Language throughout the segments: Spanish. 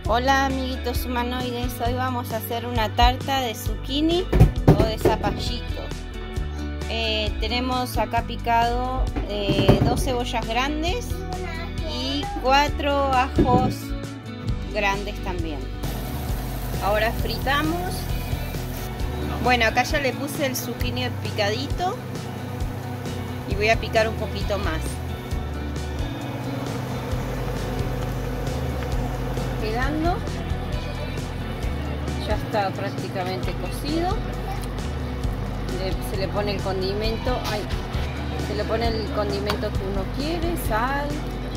Hola amiguitos humanoides, hoy vamos a hacer una tarta de zucchini o de zapallito. Tenemos acá picado 2 cebollas grandes y 4 ajos grandes también. Ahora fritamos. Bueno, acá ya le puse el zucchini picadito y voy a picar un poquito más. Quedando, ya está prácticamente cocido. Se le pone el condimento, se le pone el condimento que uno quiere, sal,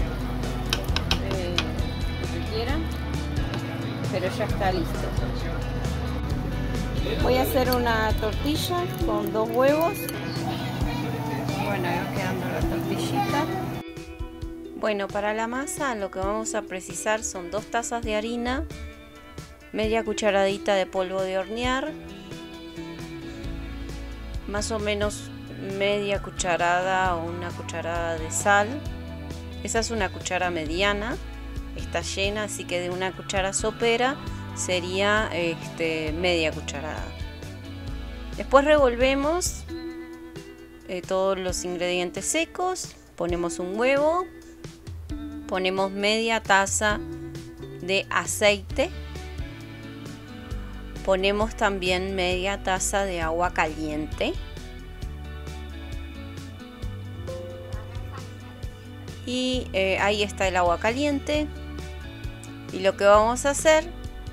lo que quieran, pero ya está listo. Voy a hacer una tortilla con 2 huevos. Bueno, ahí va quedando la tortillita. Bueno, para la masa lo que vamos a precisar son 2 tazas de harina, media cucharadita de polvo de hornear, más o menos media cucharada o una cucharada de sal. Esa es una cuchara mediana, está llena, así que de una cuchara sopera sería media cucharada. Después revolvemos todos los ingredientes secos, ponemos un huevo. Ponemos media taza de aceite. Ponemos también media taza de agua caliente. Y ahí está el agua caliente. Y lo que vamos a hacer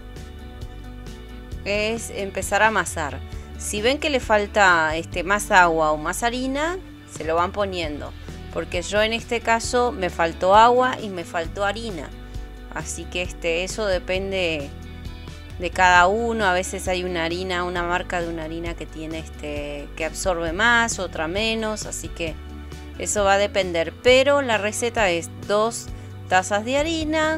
es empezar a amasar. Si ven que le falta más agua o más harina, se lo van poniendo. Porque yo en este caso me faltó agua y me faltó harina, así que eso depende de cada uno. A veces hay una marca de una harina que tiene que absorbe más, otra menos, así que eso va a depender. Pero la receta es 2 tazas de harina,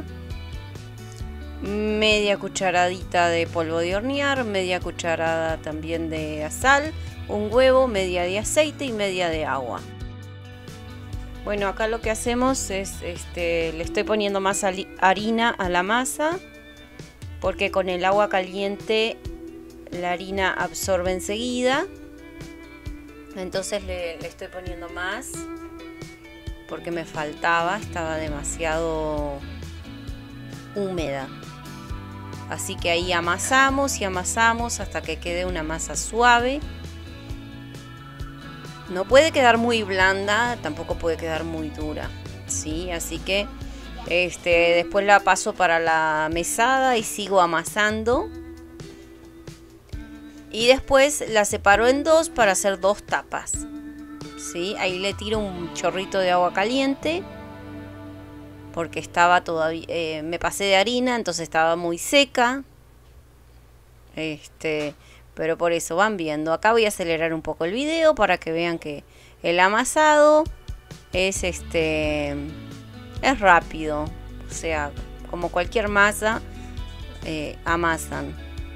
media cucharadita de polvo de hornear, media cucharada también de sal, un huevo, media de aceite y media de agua. Bueno, acá lo que hacemos es, le estoy poniendo más harina a la masa, porque con el agua caliente la harina absorbe enseguida. Entonces le estoy poniendo más, porque me faltaba, estaba demasiado húmeda. Así que ahí amasamos y amasamos hasta que quede una masa suave. No puede quedar muy blanda, tampoco puede quedar muy dura, ¿sí? Así que después la paso para la mesada y sigo amasando. Y después la separo en 2 para hacer 2 tapas, ¿sí? Ahí le tiro un chorrito de agua caliente, porque estaba todavía, me pasé de harina, entonces estaba muy seca. Pero por eso van viendo. Acá voy a acelerar un poco el video para que vean que el amasado es rápido. O sea, como cualquier masa, amasan.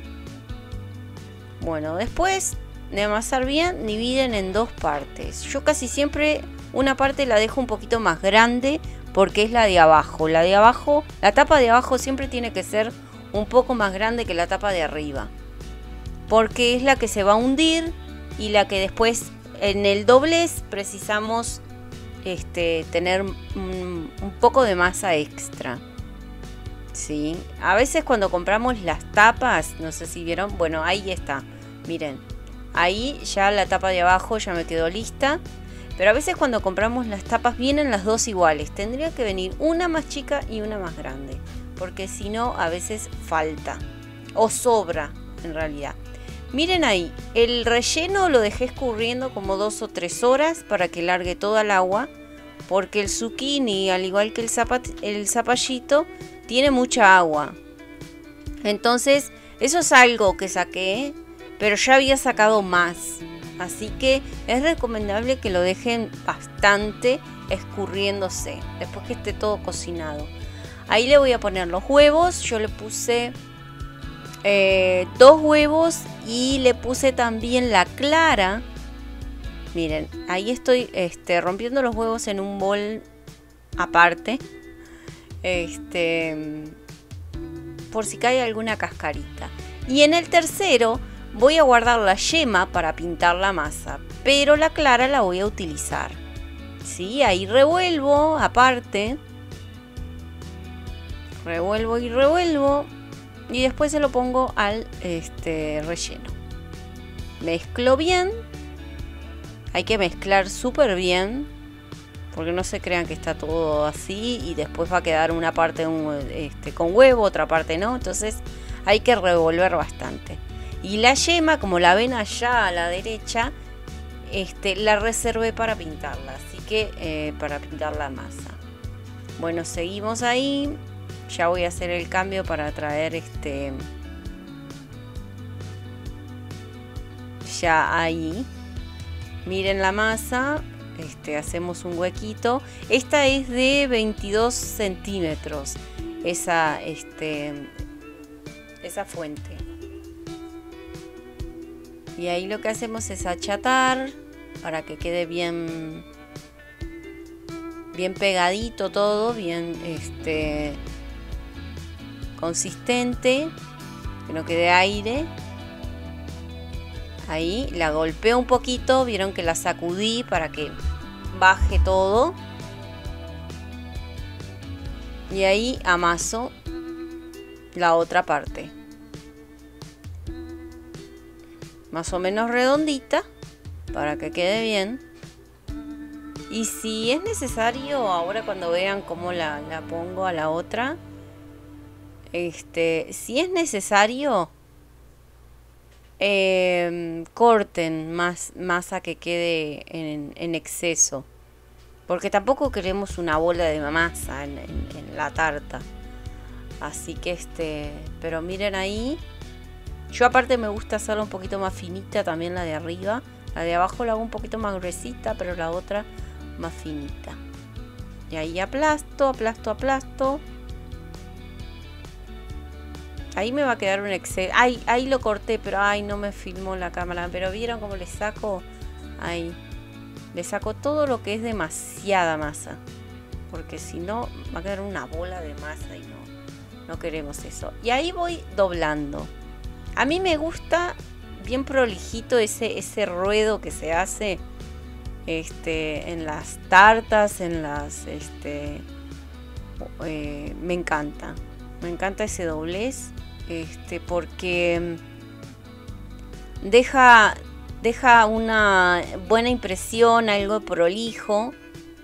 Bueno, después de amasar bien, dividen en 2 partes. Yo casi siempre una parte la dejo un poquito más grande, porque es la de abajo. La tapa de abajo siempre tiene que ser un poco más grande que la tapa de arriba, porque es la que se va a hundir y la que después en el doblez precisamos tener un poco de masa extra, ¿sí? A veces cuando compramos las tapas, no sé si vieron, bueno, ahí está, miren, ahí ya la tapa de abajo ya me quedó lista. Pero a veces cuando compramos las tapas vienen las 2 iguales, tendría que venir una más chica y una más grande, porque si no a veces falta o sobra en realidad. Miren ahí, el relleno lo dejé escurriendo como 2 o 3 horas para que largue toda el agua, porque el zucchini, al igual que el zapallito, tiene mucha agua. Entonces, eso es algo que saqué, pero ya había sacado más. Así que es recomendable que lo dejen bastante escurriéndose, después que esté todo cocinado. Ahí le voy a poner los huevos, yo le puse 2 huevos y le puse también la clara. Miren, ahí estoy rompiendo los huevos en un bol aparte. por si cae alguna cascarita. Y en el tercero voy a guardar la yema para pintar la masa, pero la clara la voy a utilizar. ¿Sí? Ahí revuelvo aparte. Revuelvo y revuelvo. Y después se lo pongo al relleno. Mezclo bien. Hay que mezclar súper bien, porque no se crean que está todo así y después va a quedar una parte con huevo, otra parte no. Entonces hay que revolver bastante. Y la yema, como la ven allá a la derecha, la reservé para pintarla. Así que para pintar la masa. Bueno, seguimos ahí. Ya voy a hacer el cambio para traer ya ahí. Miren la masa. Hacemos un huequito. Esta es de 22 centímetros. Esa fuente. Y ahí lo que hacemos es achatar para que quede bien pegadito todo, bien consistente, que no quede aire. Ahí la golpeo un poquito, vieron que la sacudí para que baje todo. Y ahí amaso la otra parte. Más o menos redondita para que quede bien. Y si es necesario, ahora cuando vean cómo la pongo a la otra, si es necesario, corten más masa que quede en exceso, porque tampoco queremos una bola de masa en la tarta. Así que pero miren ahí. Yo aparte me gusta hacerla un poquito más finita también, la de arriba. La de abajo la hago un poquito más gruesita, pero la otra más finita. Y ahí aplasto. Ahí me va a quedar un exceso. Ahí lo corté, pero no me filmó la cámara. Pero vieron cómo le saco. Ahí. Le saco todo lo que es demasiada masa. Porque si no, va a quedar una bola de masa y no queremos eso. Y ahí voy doblando. A mí me gusta bien prolijito ese ruedo que se hace en las tartas, en las me encanta ese doblez, porque deja una buena impresión, algo prolijo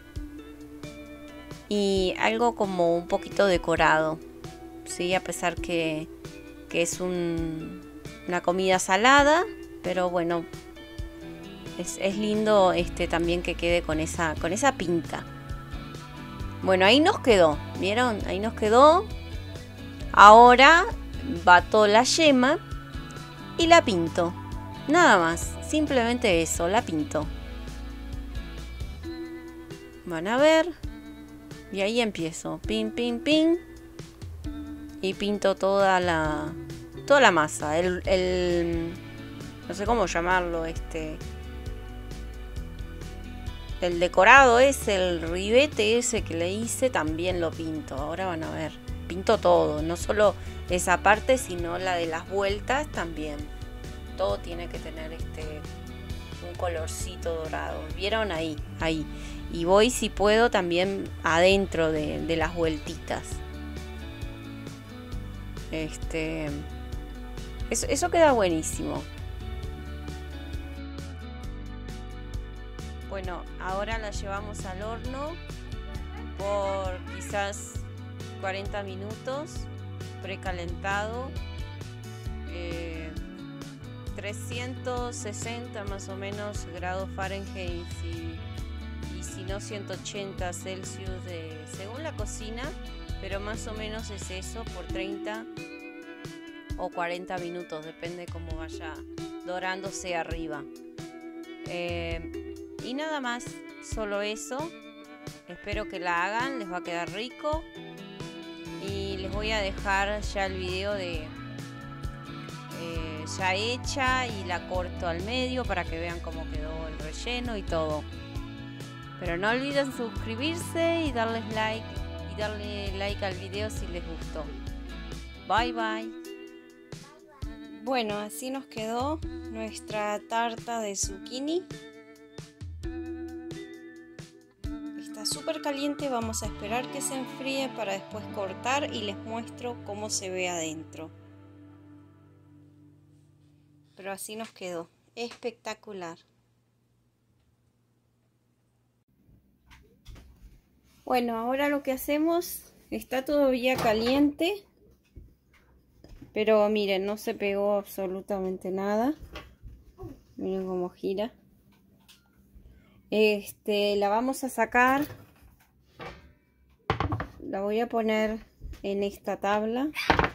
y algo como un poquito decorado, sí, a pesar que es una comida salada, pero bueno, es lindo también que quede con esa pinta. Bueno, ahí nos quedó, ¿vieron? Ahí nos quedó. Ahora bato la yema y la pinto. Nada más, simplemente eso, la pinto. Van a ver. Y ahí empiezo, pin, pin, pin. Y pinto toda la masa. No sé cómo llamarlo, el decorado ese, el ribete ese que le hice, también lo pinto. Ahora van a ver, pinto todo, no solo esa parte, sino la de las vueltas también. Todo tiene que tener un colorcito dorado. ¿Vieron? Ahí. Y voy, si puedo, también adentro de las vueltitas. Eso queda buenísimo. Bueno, ahora la llevamos al horno por quizás 40 minutos, precalentado, 360 más o menos grados Fahrenheit y si no 180 Celsius según la cocina, pero más o menos es eso, por 30 o 40 minutos, depende cómo vaya dorándose arriba. Y nada más, solo eso. Espero que la hagan, les va a quedar rico. Y les voy a dejar ya el video ya hecha, y la corto al medio para que vean cómo quedó el relleno y todo. Pero no olviden suscribirse y darle like al video si les gustó. Bye bye. Bueno, así nos quedó nuestra tarta de zucchini. Está súper caliente, vamos a esperar que se enfríe para después cortar y les muestro cómo se ve adentro. Pero así nos quedó, espectacular. Bueno, ahora lo que hacemos, está todavía caliente, pero miren, no se pegó absolutamente nada. Miren cómo gira. La vamos a sacar. La voy a poner en esta tabla.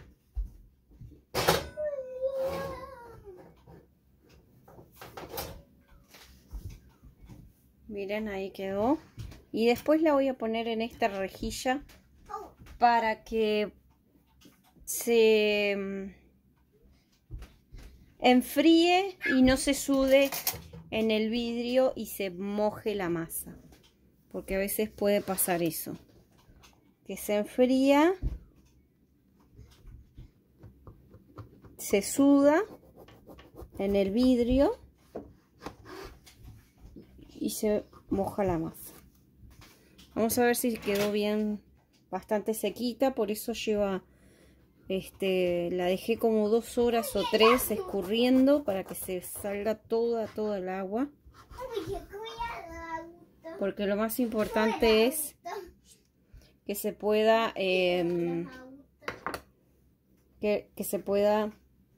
Miren, ahí quedó. Y después la voy a poner en esta rejilla para que se enfríe y no se sude en el vidrio y se moje la masa. Porque a veces puede pasar eso. Que se enfría, se suda en el vidrio y se moja la masa. Vamos a ver si quedó bien, bastante sequita, por eso lleva, la dejé como 2 horas o 3 escurriendo para que se salga toda el agua. Porque lo más importante es que se pueda, que se pueda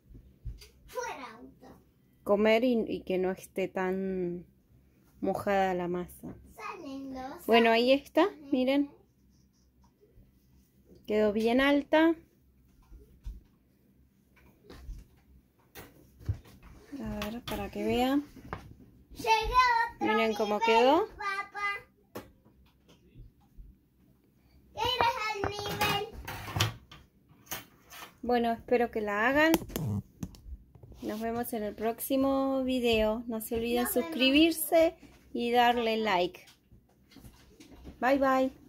comer y que no esté tan mojada la masa. Bueno, ahí está, miren. Quedó bien alta. A ver, para que vean. Miren cómo quedó. Bueno, espero que la hagan. Nos vemos en el próximo video. No se olviden suscribirse y darle like. Bye bye.